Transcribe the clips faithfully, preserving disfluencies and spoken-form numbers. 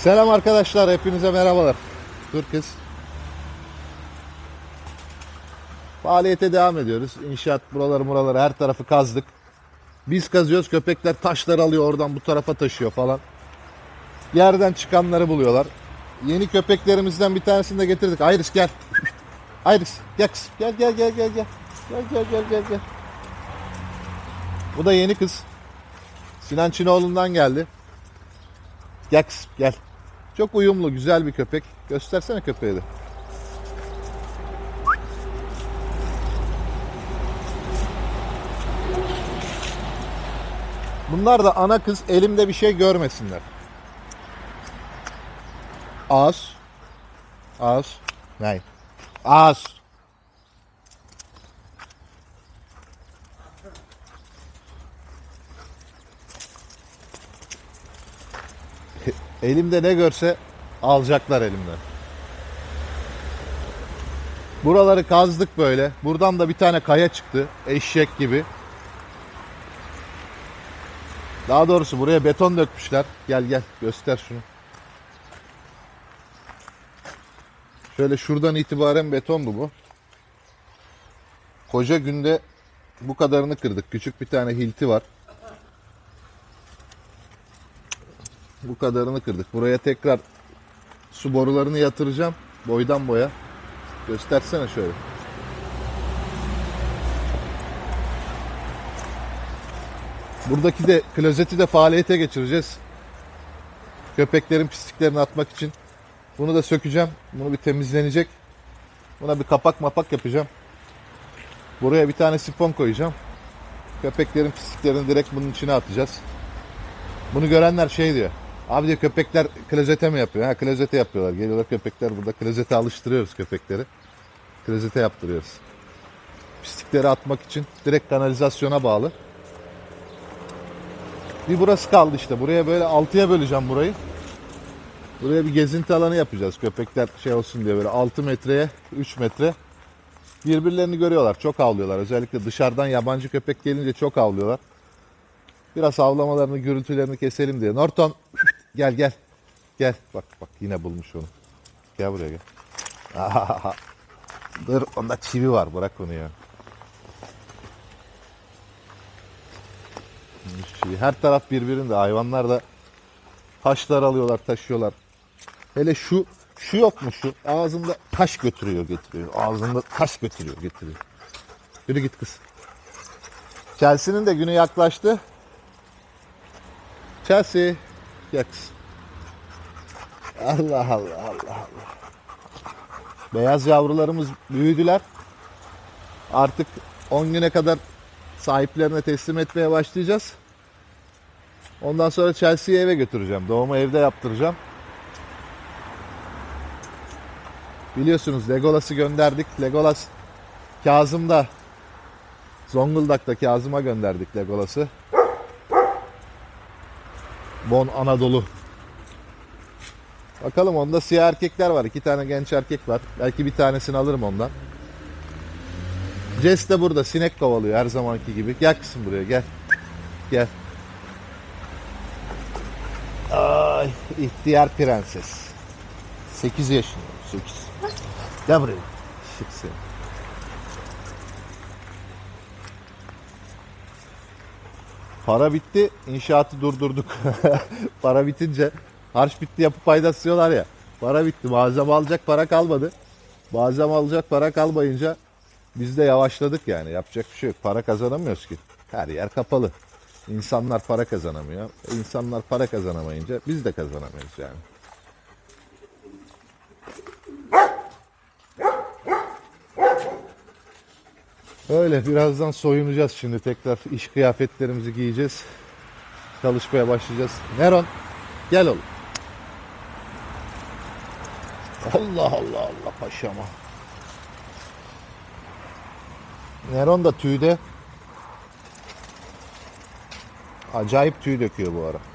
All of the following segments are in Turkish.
Selam arkadaşlar, hepinize merhabalar. Dur kız. Faaliyete devam ediyoruz. İnşaat buraları buraları her tarafı kazdık. Biz kazıyoruz, köpekler taşları alıyor oradan bu tarafa taşıyor falan. Yerden çıkanları buluyorlar. Yeni köpeklerimizden bir tanesini de getirdik. Iris gel. Iris gel kız. Gel gel gel gel gel. Gel gel gel gel gel. Bu da yeni kız. Sinan Çinoğlu'ndan geldi. Gel kız gel. Çok uyumlu, güzel bir köpek. Göstersene köpeği de. Bunlar da ana kız, elimde bir şey görmesinler. Ağız. Ağız. Nein. Ağız. Elimde ne görse alacaklar elimden. Buraları kazdık böyle. Buradan da bir tane kaya çıktı. Eşek gibi. Daha doğrusu buraya beton dökmüşler. Gel gel göster şunu. Şöyle şuradan itibaren betondu bu. Koca günde bu kadarını kırdık. Küçük bir tane hilti var. Bu kadarını kırdık. Buraya tekrar su borularını yatıracağım. Boydan boya. Göstersene şöyle. Buradaki de klozeti de faaliyete geçireceğiz. Köpeklerin pisliklerini atmak için. Bunu da sökeceğim. Bunu bir temizlenecek. Buna bir kapak mapak yapacağım. Buraya bir tane sifon koyacağım. Köpeklerin pisliklerini direkt bunun içine atacağız. Bunu görenler şey diyor. Abi diyor, köpekler klozete mi yapıyor? Ha, klozete yapıyorlar. Geliyorlar köpekler, burada klozete alıştırıyoruz köpekleri. Klozete yaptırıyoruz. Pislikleri atmak için direkt kanalizasyona bağlı. Bir burası kaldı işte. Buraya böyle altıya böleceğim burayı. Buraya bir gezinti alanı yapacağız. Köpekler şey olsun diye böyle altı metreye üç metre. Birbirlerini görüyorlar. Çok havlıyorlar. Özellikle dışarıdan yabancı köpek gelince çok havlıyorlar. Biraz havlamalarını, gürültülerini keselim diye. Norton gel gel. Gel. Bak bak yine bulmuş onu. Gel buraya gel. Dur, onda çivi var. Bırak onu ya. Çivi. Her taraf birbirinde. Hayvanlar da taşlar alıyorlar, taşıyorlar. Hele şu şu yok mu şu? Ağzında taş götürüyor, getiriyor. Ağzında taş götürüyor, getiriyor. Yürü git kız. Chelsea'nin de günü yaklaştı. Chelsea. Gel kız. Allah Allah Allah Allah. Beyaz yavrularımız büyüdüler. Artık on güne kadar sahiplerine teslim etmeye başlayacağız. Ondan sonra Chelsea'yi eve götüreceğim. Doğumu evde yaptıracağım. Biliyorsunuz Legolas'ı gönderdik. Legolas Kazım'da, Zonguldak'ta Kazım'a gönderdik Legolas'ı. Bon Anadolu. Bakalım, onda siyah erkekler var. İki tane genç erkek var. Belki bir tanesini alırım ondan. Jess de burada. Sinek kovalıyor her zamanki gibi. Gel kızım buraya gel. Gel. Ay, ihtiyar prenses. sekiz yaşında. sekiz. Gel buraya. Şık seni. Para bitti. İnşaatı durdurduk. Para bitince harç bitti, yapı paydası diyorlar ya. Para bitti. Malzeme alacak para kalmadı. Malzeme alacak para kalmayınca biz de yavaşladık yani. Yapacak bir şey yok. Para kazanamıyoruz ki. Her yer kapalı. İnsanlar para kazanamıyor. İnsanlar para kazanamayınca biz de kazanamıyoruz yani. Öyle birazdan soyunacağız şimdi. Tekrar iş kıyafetlerimizi giyeceğiz. Çalışmaya başlayacağız. Neron gel oğlum. Allah Allah Allah paşama. Neron da tüyde. Acayip tüy döküyor bu ara.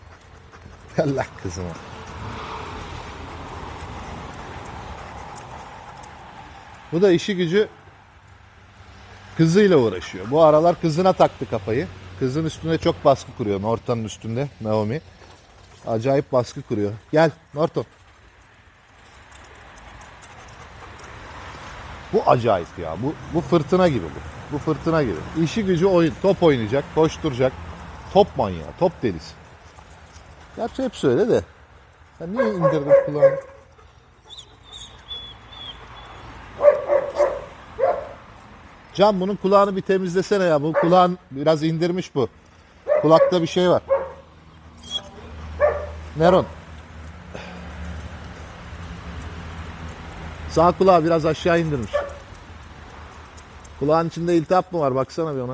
Allah kızım. Bu da işi gücü kızıyla uğraşıyor. Bu aralar kızına taktı kafayı. Kızın üstünde çok baskı kuruyor. Norton'un üstünde Naomi. Acayip baskı kuruyor. Gel Norton. Bu acayip ya. Bu, bu fırtına gibi bu. Bu fırtına gibi. İşi gücü oyun. Top oynayacak, koşturacak. Top manyağı, top delisi. Gerçi hep söyle de. Sen niye indirdin kulağını? Can bunun kulağını bir temizlesene ya. Bu kulağın biraz indirmiş bu. Kulakta bir şey var. Neron. Sağ kulağı biraz aşağı indirmiş. Kulağın içinde iltihap mı var? Baksana bir ona.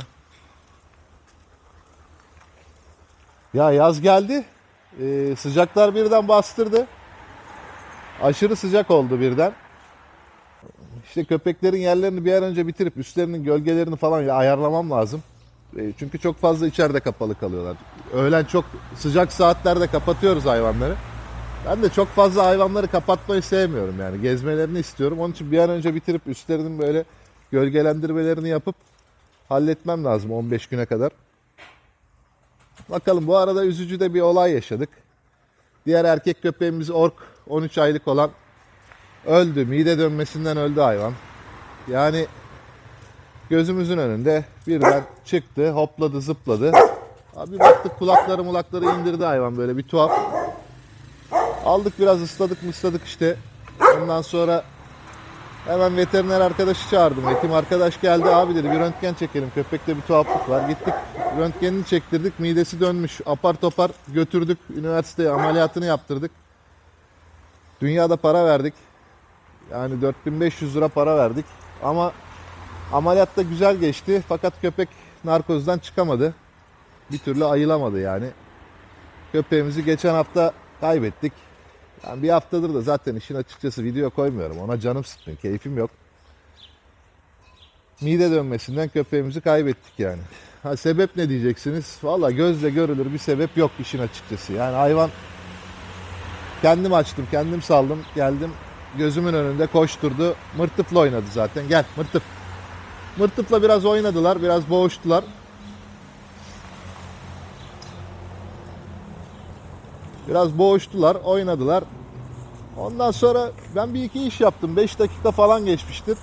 Ya yaz geldi. Ee, sıcaklar birden bastırdı. Aşırı sıcak oldu birden. İşte köpeklerin yerlerini bir an önce bitirip üstlerinin gölgelerini falan ayarlamam lazım. Ee, çünkü çok fazla içeride kapalı kalıyorlar. Öğlen çok sıcak saatlerde kapatıyoruz hayvanları. Ben de çok fazla hayvanları kapatmayı sevmiyorum yani. Gezmelerini istiyorum. Onun için bir an önce bitirip üstlerinin böyle gölgelendirmelerini yapıp halletmem lazım on beş güne kadar. Bakalım, bu arada üzücü de bir olay yaşadık. Diğer erkek köpeğimiz Ork, on üç aylık olan, öldü. Mide dönmesinden öldü hayvan. Yani gözümüzün önünde birden çıktı, hopladı, zıpladı. Abi baktık kulakları mulakları indirdi hayvan, böyle bir tuhaf. Aldık biraz, ısladık mı ısladık işte. Ondan sonra hemen veteriner arkadaşı çağırdım. Hekim arkadaş geldi, abi dedi bir röntgen çekelim, köpekte bir tuhaflık var. Gittik röntgenini çektirdik, midesi dönmüş. Apar topar götürdük üniversiteye, ameliyatını yaptırdık. Dünyada para verdik. Yani dört bin beş yüz lira para verdik. Ama ameliyat da güzel geçti. Fakat köpek narkozdan çıkamadı. Bir türlü ayılamadı yani. Köpeğimizi geçen hafta kaybettik. Yani bir haftadır da zaten işin açıkçası video koymuyorum. Ona canım sıkmıyor, keyfim yok. Mide dönmesinden köpeğimizi kaybettik yani. Ha, sebep ne diyeceksiniz? Valla gözle görülür bir sebep yok işin açıkçası. Yani hayvan, kendim açtım, kendim saldım, geldim. Gözümün önünde koşturdu. Mırtıfla oynadı zaten. Gel mırtıf. Mırtıfla biraz oynadılar, biraz boğuştular. Biraz boğuştular, oynadılar. Ondan sonra ben bir iki iş yaptım. beş dakika falan geçmiştir.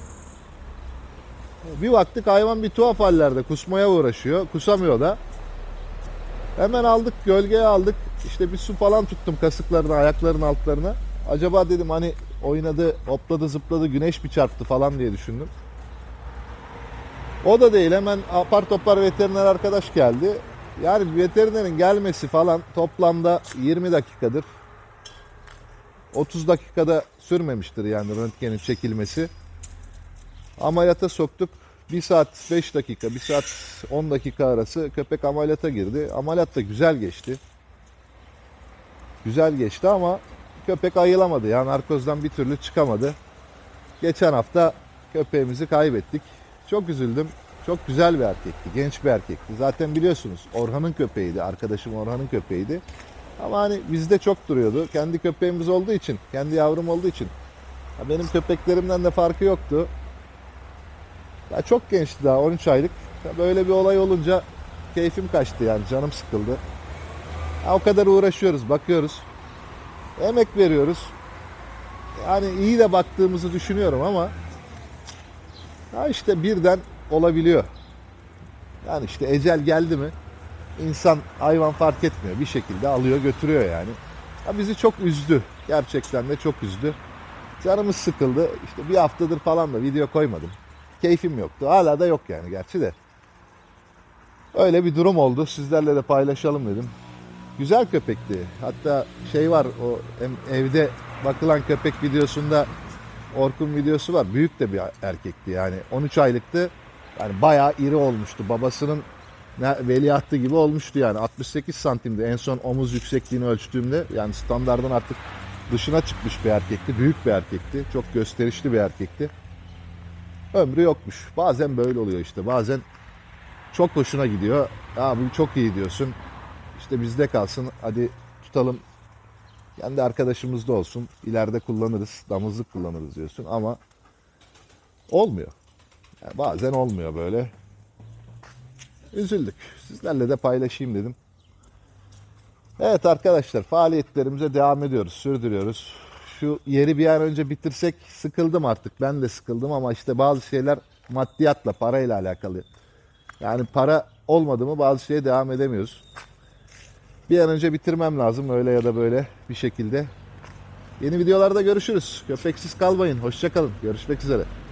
Bir baktık hayvan bir tuhaf hallerde, kusmaya uğraşıyor. Kusamıyor da. Hemen aldık, gölgeye aldık. İşte bir su falan tuttum kasıklarına, ayaklarının altlarına. Acaba dedim hani oynadı, hopladı, zıpladı, güneş mi çarptı falan diye düşündüm. O da değil, hemen apar topar veteriner arkadaş geldi. Yani veterinerin gelmesi falan toplamda yirmi dakikadır. otuz dakikada sürmemiştir yani röntgenin çekilmesi. Ameliyata soktuk. bir saat beş dakika, bir saat on dakika arası köpek ameliyata girdi. Ameliyat da güzel geçti. Güzel geçti ama köpek ayılamadı. Yani narkozdan bir türlü çıkamadı. Geçen hafta köpeğimizi kaybettik. Çok üzüldüm. Çok güzel bir erkekti. Genç bir erkekti. Zaten biliyorsunuz Orhan'ın köpeğiydi. Arkadaşım Orhan'ın köpeğiydi. Ama hani bizde çok duruyordu. Kendi köpeğimiz olduğu için, kendi yavrum olduğu için. Benim köpeklerimden de farkı yoktu. Ya çok gençti, daha on üç aylık. Böyle bir olay olunca keyfim kaçtı yani, canım sıkıldı. Ya o kadar uğraşıyoruz, bakıyoruz. Emek veriyoruz. Yani iyi de baktığımızı düşünüyorum ama ya işte birden olabiliyor. Yani işte ecel geldi mi insan, hayvan fark etmiyor. Bir şekilde alıyor götürüyor yani. Ya bizi çok üzdü. Gerçekten de çok üzdü. Canımız sıkıldı. İşte bir haftadır falan da video koymadım. Keyfim yoktu. Hala da yok yani gerçi de. Öyle bir durum oldu. Sizlerle de paylaşalım dedim. Güzel köpekti. Hatta şey var, o evde bakılan köpek videosunda Orkun videosu var. Büyük de bir erkekti yani. on üç aylıktı. Yani bayağı iri olmuştu. Babasının veliahtı gibi olmuştu yani. altmış sekiz santimdi en son omuz yüksekliğini ölçtüğümde. Yani standardın artık dışına çıkmış bir erkekti. Büyük bir erkekti. Çok gösterişli bir erkekti. Ömrü yokmuş. Bazen böyle oluyor işte. Bazen çok hoşuna gidiyor. Ya bu çok iyi diyorsun. İşte bizde kalsın. Hadi tutalım. Kendi arkadaşımızda olsun. İleride kullanırız. Damızlık kullanırız diyorsun ama olmuyor. Yani bazen olmuyor böyle. Üzüldük. Sizlerle de paylaşayım dedim. Evet arkadaşlar, faaliyetlerimize devam ediyoruz, sürdürüyoruz. Şu yeri bir an önce bitirsek, sıkıldım artık. Ben de sıkıldım ama işte bazı şeyler maddiyatla, parayla alakalı. Yani para olmadı mı bazı şeye devam edemiyoruz. Bir an önce bitirmem lazım öyle ya da böyle bir şekilde. Yeni videolarda görüşürüz. Köpeksiz kalmayın. Hoşça kalın. Görüşmek üzere.